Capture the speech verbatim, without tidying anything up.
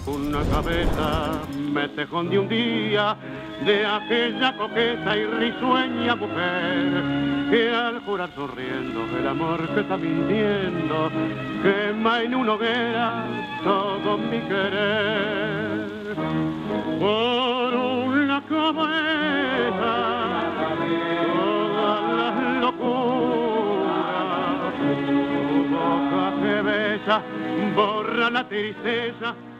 Una cabeza me tejón de un día de aquella coqueta y risueña mujer que al jurar sonriendo el amor que está mintiendo quema en una hoguera todo mi querer. Por una cabeza todas las locuras, tu boca que besa borra la tristeza